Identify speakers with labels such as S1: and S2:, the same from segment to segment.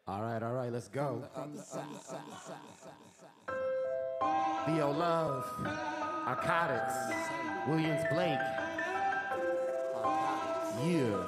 S1: All right, let's go. Theo Love, Narcotics, Williams Blake. Yeah.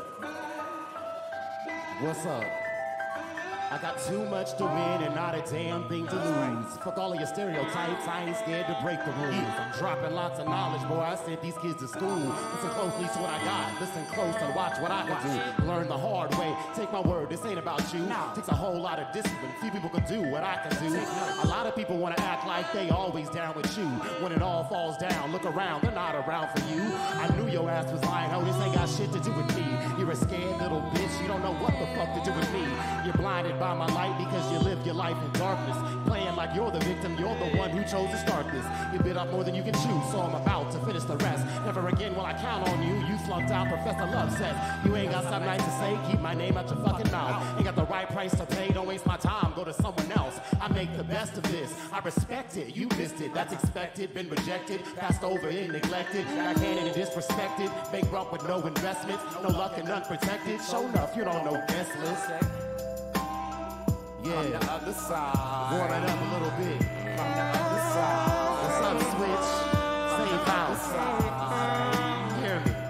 S1: What's up? I got too much to win and not a damn thing to lose. Fuck all of your stereotypes, I ain't scared to break the rules. I'm dropping lots of knowledge, boy, I sent these kids to school. Listen closely to what I got, listen close and watch what I can do. Learn the hard way, take my word, this ain't about you. Takes a whole lot of discipline, few people can do what I can do. A lot of people wanna act like they always down with you. When it all falls down, look around, they're not around for you. I knew your ass was lying, oh, this ain't got shit to do with me. You're a scared little bitch, you don't know what the fuck to do with me. You're blinded by my light because you live your life in darkness. Playing like you're the victim, you're the one who chose to start this. You bit off more than you can chew, so I'm about to finish the rest. Never again will I count on you, you flunked out, Professor Love says. You ain't got something nice to say, keep my name out your fucking mouth. Ain't got the right price to pay, don't waste my time, go to someone else. I make the best of this, I respect it, you missed it, that's expected. Been rejected, passed over and neglected, backhanded and disrespected, bankrupt with no investment, no luck and unprotected. Show enough, you don't know guest list. Yeah, on the other side. Warm it up a little bit. From the other side. What's up, Switch? Same house. Hear me.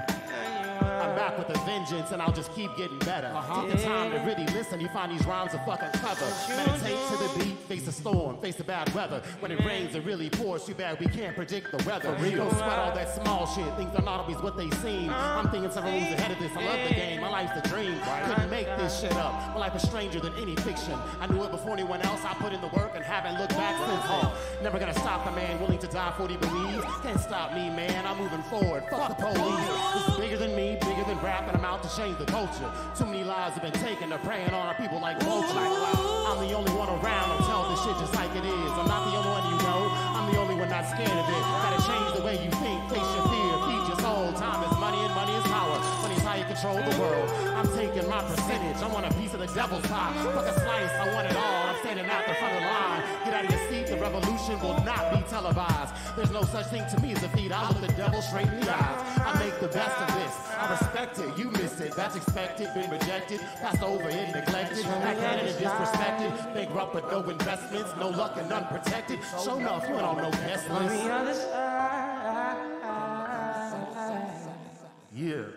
S1: I'm back with a vengeance and I'll just keep getting better. Take the time to really listen, you find these rhymes are fucking clever. Meditate to the beat, face the storm, face the bad weather. When it rains, it really pours, too bad we can't predict the weather. Don't sweat all that small shit, things are not always what they seem. I'm thinking several moves ahead of this, I love the game, my life's a dream. Couldn't make this shit up, my life is stranger than any fiction. I knew it before anyone else, I put in the work and haven't looked back since then. Never gonna stop the man willing to die for what he believes. Can't stop me, man, I'm moving forward, fuck the police. This is bigger than me, bigger than rap, and I'm out to change the culture. Too many lives have been taken, they're preying on our people like vultures. I'm the only one around to tell this shit just like it is. I'm not the only one you know, I'm the only one not scared of it. Gotta change the way you think, face your fear, feed your soul. Time is money and money is power. Money's how you control the world. I'm taking my percentage, I want a piece of the devil's pie. Fuck a slice, I want it all, I'm standing out the front of the line. Get out of your seat, the revolution will not be televised. There's no such thing to me as defeat, I look the devil straight in the eyes. I make the best of this, I respect it, you missed it. That's expected, been rejected, passed over and neglected, backhanded and disrespected, bankrupt with no investments, no luck and unprotected. Show enough, you ain't on no guest list.
S2: On the other side.
S1: Yeah.